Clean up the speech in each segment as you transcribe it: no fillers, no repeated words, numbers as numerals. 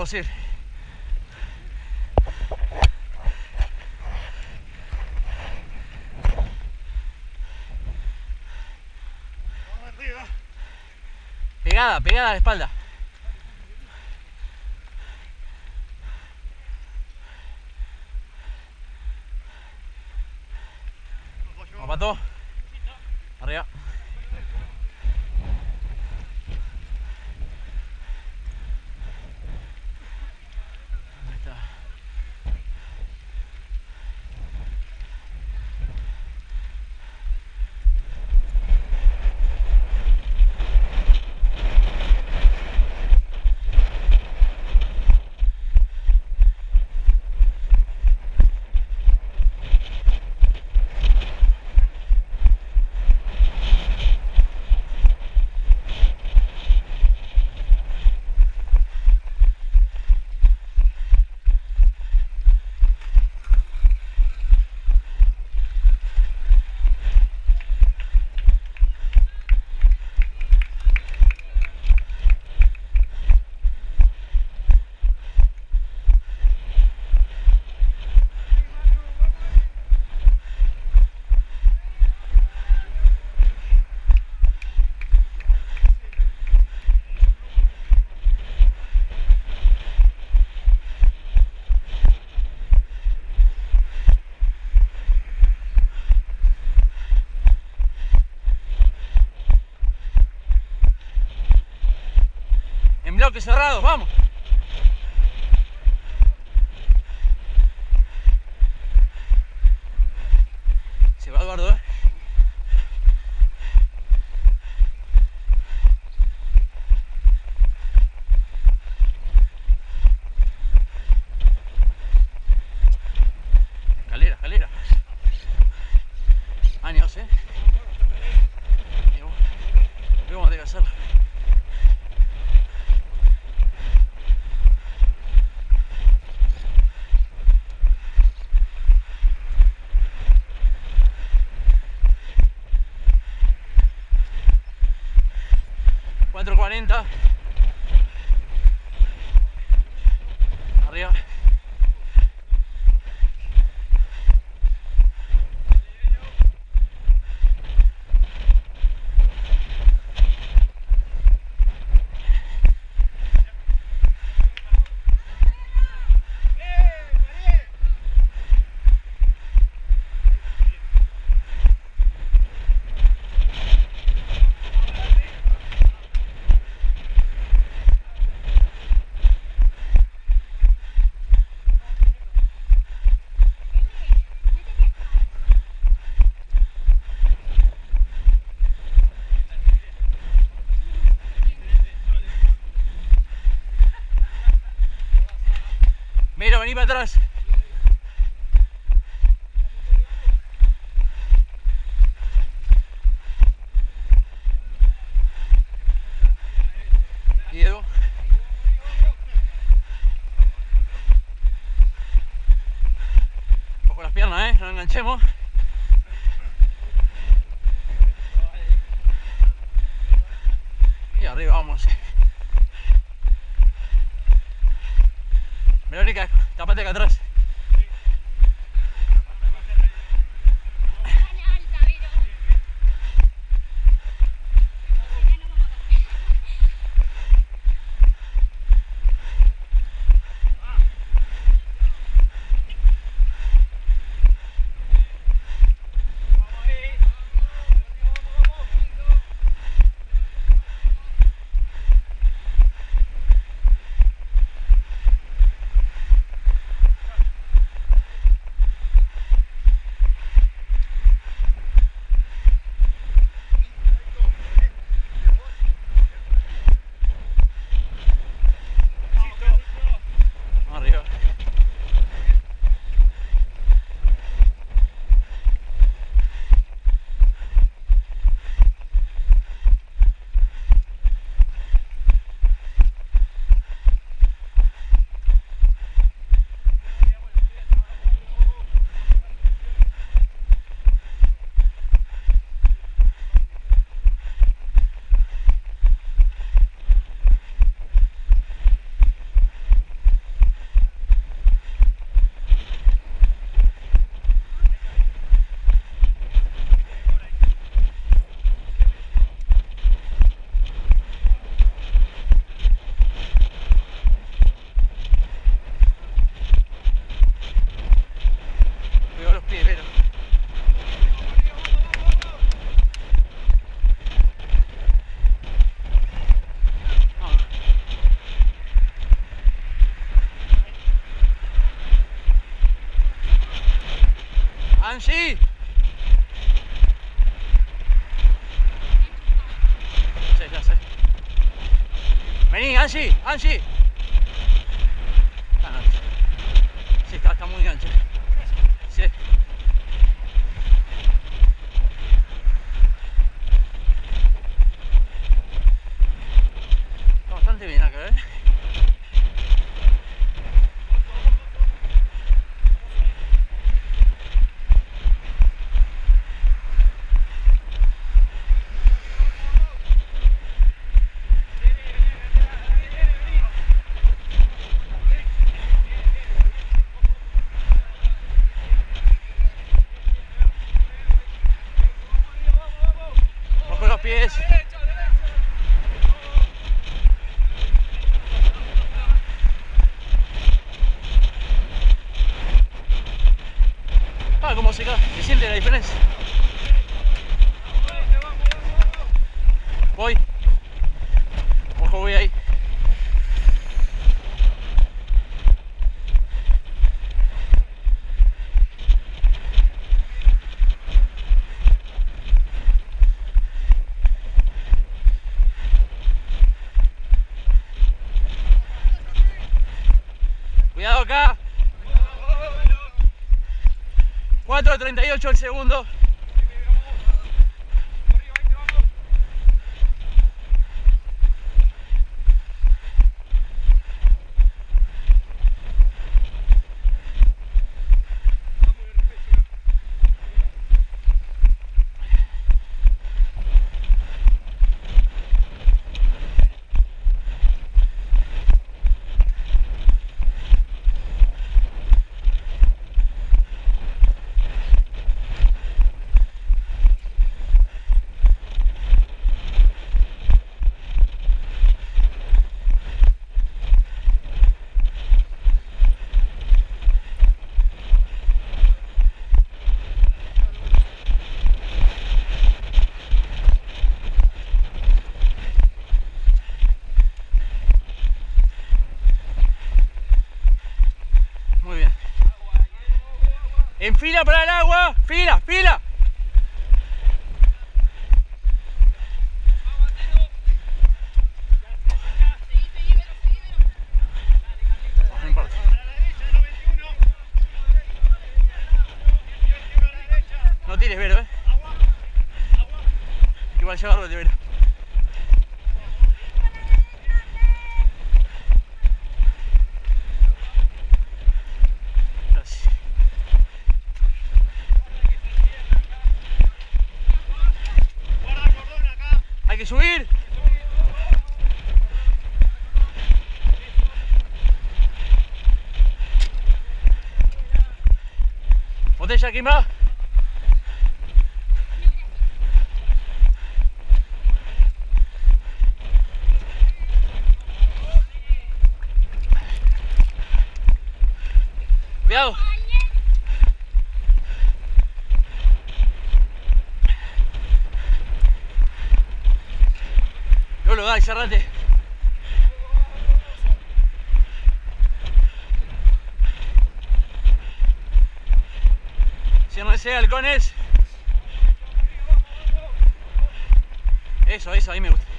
podemos ir. Pegada, pegada a la espalda. Vamos, Pato. Arriba. Ahí está. En bloques cerrados, vamos. Se va Eduardo, ¿eh? Escalera, escalera. Años, ¿eh? Y vamos a tener que hacerlo. .40 arriba. Mira, vení para atrás. Diego. Con las piernas, no nos enganchemos. Y arriba vamos. Verónica, tápate acá atrás. Angie. Sí, ya sé. Vení, Angie, Angie. Ah, no. Sí, está muy gancho. Sí. Está bastante bien acá, ¿eh? Ojo los pies. Ah, cómo se siente la diferencia. Voy. Ojo, voy ahí. Cuidado acá. 4:38 el segundo. Muy bien. En fila para el agua. Fila, fila. No importa. No tires, Vero, Igual llevarlo de Vero. Gracias. Hay que subir. Botella quemada. Cuidado. Lolo, dale, cerrate. Ciérrense, halcones. Eso, ahí me gusta.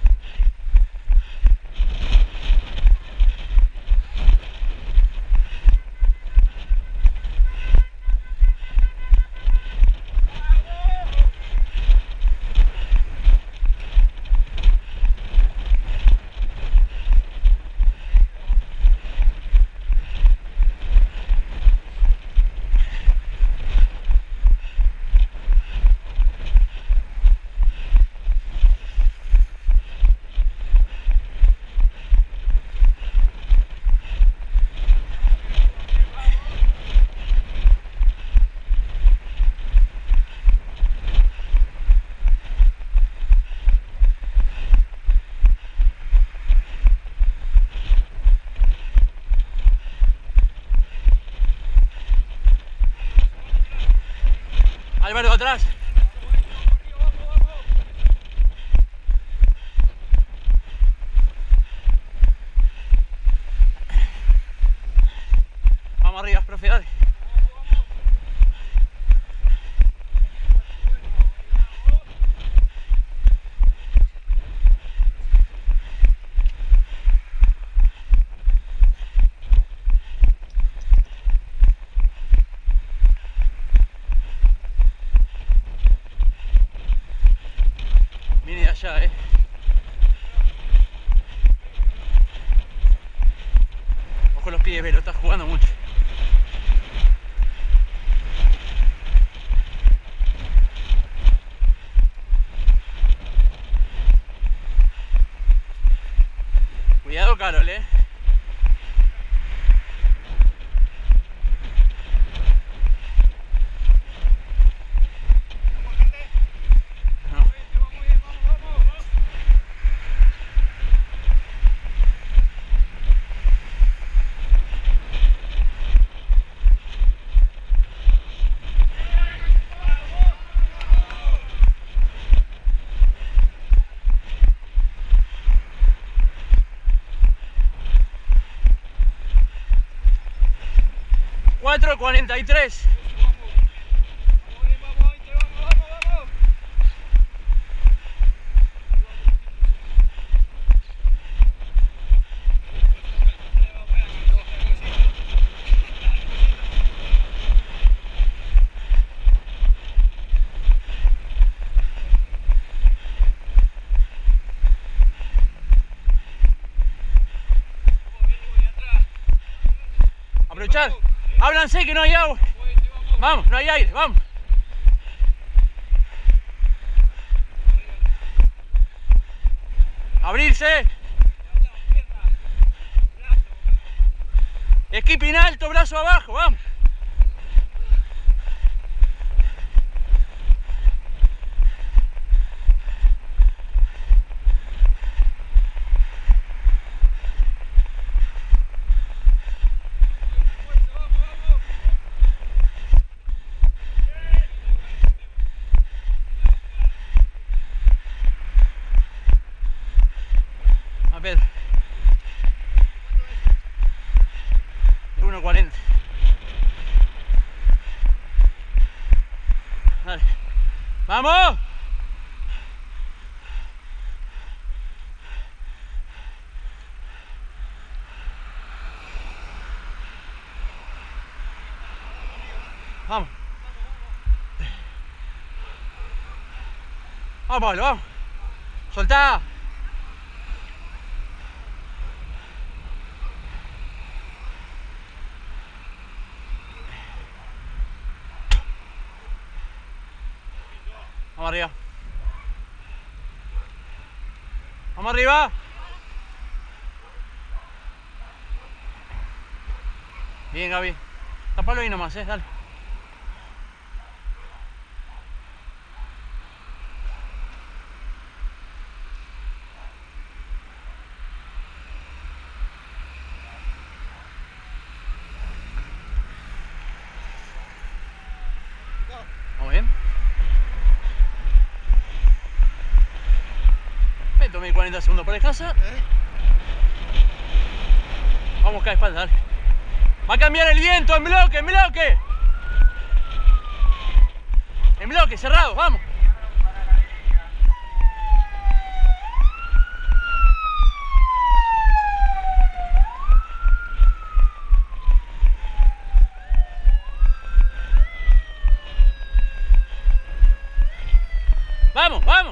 Álvaro, atrás. Vamos arriba, profe, dale. allá, Ojo los pies, Velo, estás jugando mucho. Cuidado, Carol, Cuatro 43. Aprovechar. Ábranse que no hay agua. Vamos, no hay aire, vamos. Abrirse. Skipping alto, brazo abajo, vamos. Pedro. 1:40. Dale. ¡Vamos! Vamos. Vamos, Pablo, vamos. Soltá. Vamos arriba. Vamos arriba. Bien, Gaby. Tapalo ahí nomás, dale. Vamos bien. Tomé 40 segundos por descansa. Vamos acá de espalda, dale. Va a cambiar el viento, en bloque, en bloque. En bloque, cerrado, vamos. Vamos, vamos.